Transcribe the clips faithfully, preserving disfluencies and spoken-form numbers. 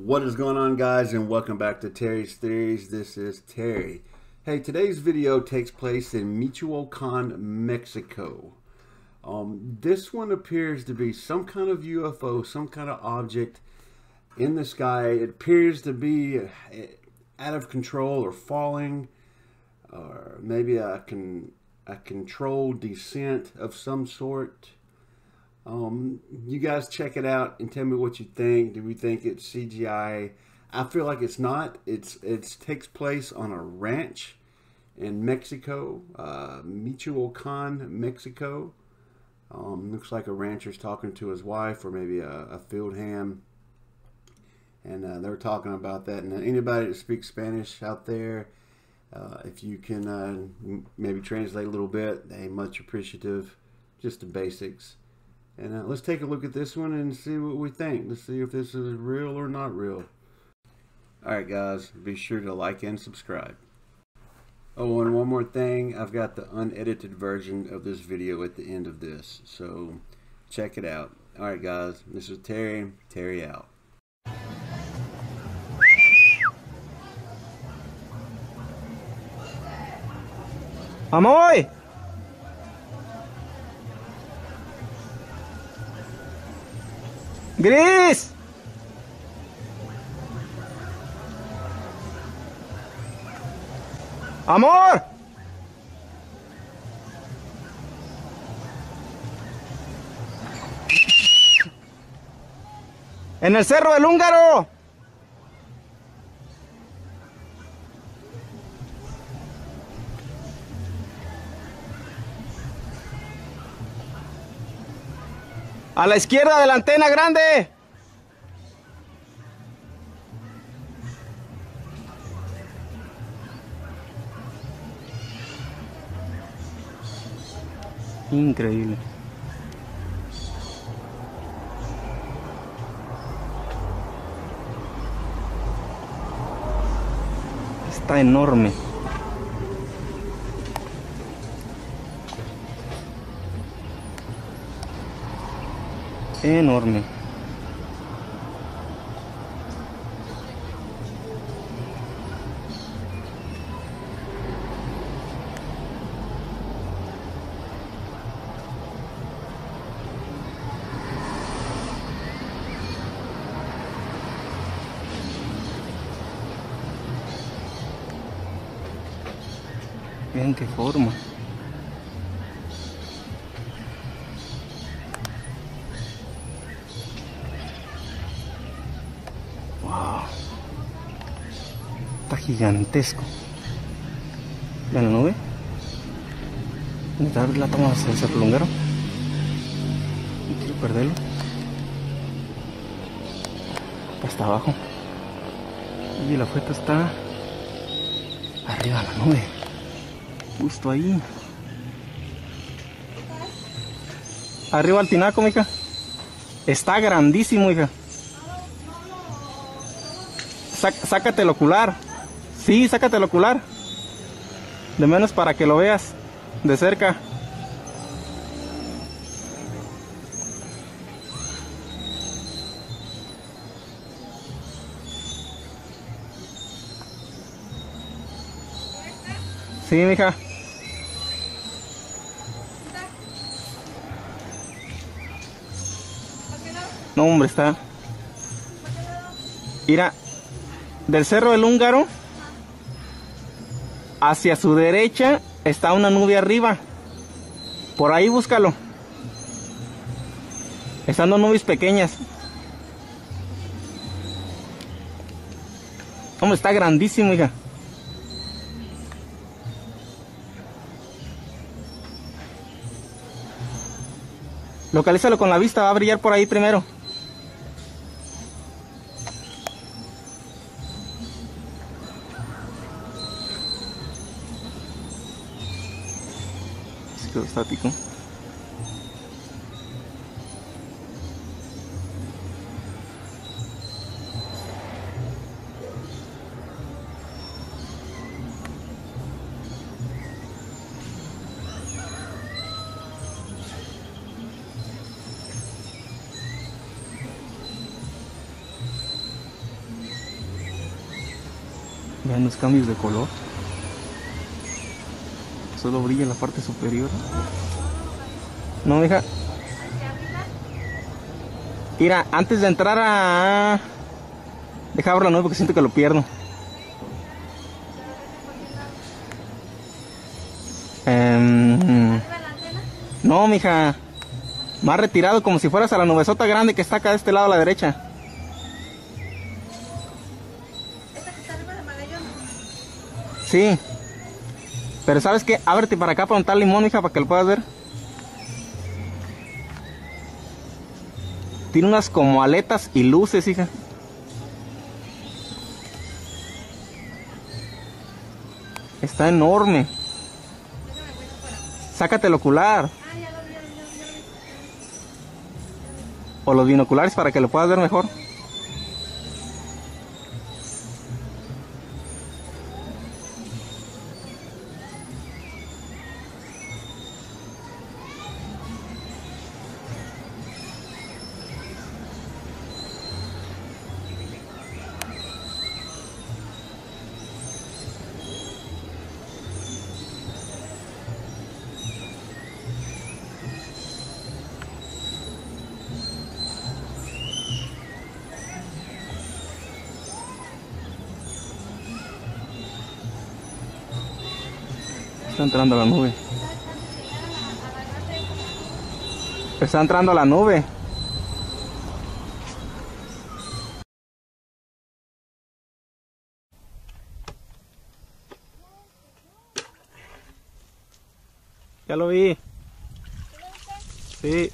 What is going on, guys, and welcome back to Terry's Theories. This is Terry. Hey, today's video takes place in Michoacan, Mexico. Um, this one appears to be some kind of U F O, some kind of object in the sky. It appears to be out of control or falling, or maybe a, con a controlled descent of some sort. Um, you guys check it out and tell me what you think. Do we think it's C G I? I feel like it's not. It's it takes place on a ranch in Mexico, uh, Michoacan, Mexico. Um, looks like a rancher's talking to his wife, or maybe a, a field hand, and uh, they're talking about that. And anybody that speaks Spanish out there, uh, if you can uh, maybe translate a little bit, they much appreciative. Just the basics. And uh, let's take a look at this one and see what we think. Let's see if this is real or not real. Alright, guys, be sure to like and subscribe. Oh, and one more thing. I've got the unedited version of this video at the end of this, so check it out. Alright, guys, this is Terry. Terry out. ¡Amoy! ¡Gris! ¡Amor! ¡En el Cerro del Húngaro! A la izquierda de la antena grande. Increíble. Está enorme. Enorme. Vean qué forma. Wow. Está gigantesco. Vean la nube. Intentar ver la toma hacia el Cerro del Húngaro. No quiero perderlo. Hasta abajo. Y la foto está arriba de la nube. Justo ahí. Arriba al tinaco, mija. Está grandísimo, hija. Sácate el ocular. Sí, sácate el ocular. De menos para que lo veas de cerca. Sí, mija. No, hombre, está. Mira, del Cerro del Húngaro hacia su derecha está una nube arriba. Por ahí búscalo. Están dos nubes pequeñas. Hombre, está grandísimo, hija. Localízalo con la vista, va a brillar por ahí primero. Se quedó estático. Vean los cambios de color. Solo brilla en la parte superior. No, mija. Mira, antes de entrar a... Deja abrir la nueve porque siento que lo pierdo. Um, no, mija. Más retirado, como si fueras a la nubesota grande que está acá de este lado a la derecha. ¿Esta que está arriba de Magallón? Sí. Pero ¿sabes qué? Ábrete para acá para untar limón, hija, para que lo puedas ver. Tiene unas como aletas y luces, hija. Está enorme. Sácate el ocular. Ah, ya lo vi, ya lo vi, ya lo vi, ya lo vi. O los binoculares para que lo puedas ver mejor. Está entrando la nube. Está entrando la nube. Ya lo vi. Sí.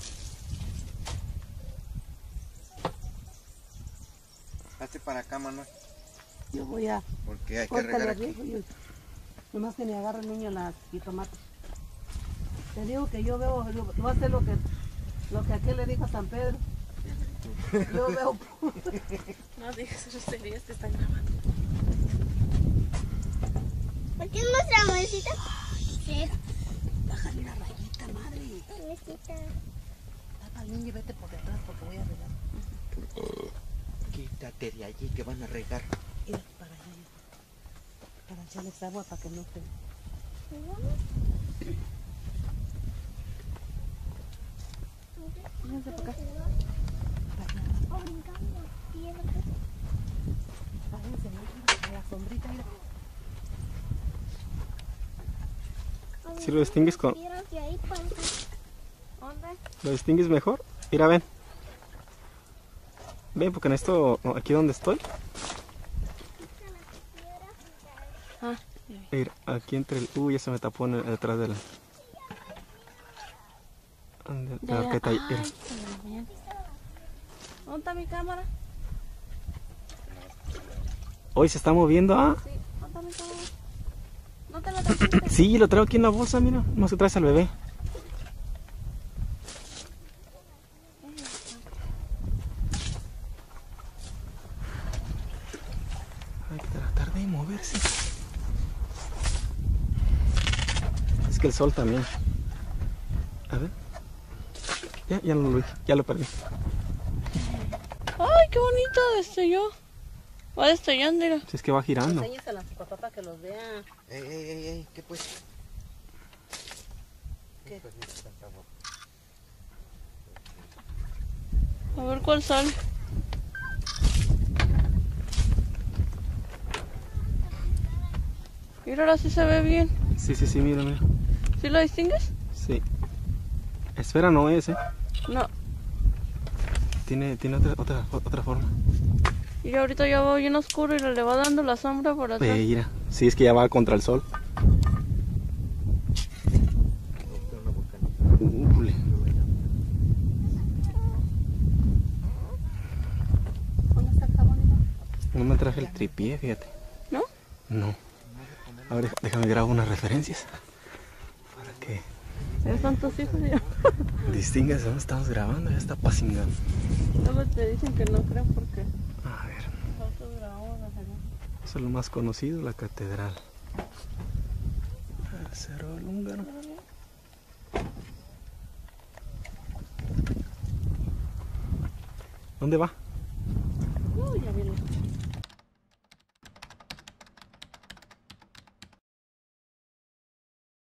Hazte para acá, Manuel. Yo voy a... Porque hay que Córtale regar arriba, aquí. yo- Nomás que me agarre el niño las jitomates. Te digo que yo veo, yo, voy a hacer lo que, lo que aquel le dijo a San Pedro. Yo veo... No digas groserías, te están grabando. ¿Por qué es nuestra bolsita? Sí. Bájale la rayita, madre. Bolsita. Tapa al niño y vete por detrás porque voy a regar. Quítate de allí que van a regar. Mira, para allá. Para echarles agua para que no te... Vénganse para acá. O brincando. Piedra. Bájense, mira, a la sombrita, mira. ¿Sí lo distingues con- Piedras de ahí, pues. ¿Dónde? ¿Lo distingues mejor? Mira, ven. Ven, porque en esto, aquí donde estoy. Ah, Mira, aquí entre el... Uy, ya se me tapó en el- detrás de la... de la arqueta ahí, mira. ¿dónde está mi cámara? Hoy se está moviendo, ¿ah? Sí, ¿dónde está mi cámara? ¿No te la trajiste? Sí, lo traigo aquí en la bolsa, mira. No se traes al bebé. Hay que tratar de moverse. Es que el sol también. A ver. Ya, ya no lo vi, ya lo perdí. Ay, qué bonito destelló. Va destellando, mira. Si es que va girando. Enséñasela a su papá para que los vea. Ey, ey, ey, ey, ¿qué pues? ¿Qué? A ver cuál sale. Mira, ahora sí se ve bien. Sí, sí, sí, mira, mira. ¿Sí lo distingues? Sí. Esfera no es, ¿eh? No. Tiene, tiene otra, otra, otra forma. Y ahorita ya va bien oscuro y le va dando la sombra por atrás. Mira. Sí, es que ya va contra el sol. Ule. ¿Dónde está el jabón? No me traje el tripié, fíjate. ¿No? No. A ver, déjame grabar unas referencias. Para que Esos son tus hijos y yo. distingas dónde estamos grabando. Ya está pasingando. Luego te dicen que no creen porque A ver. nosotros grabamos la señal. Eso es lo más conocido, la catedral. El Cerro del Húngaro. ¿Dónde va?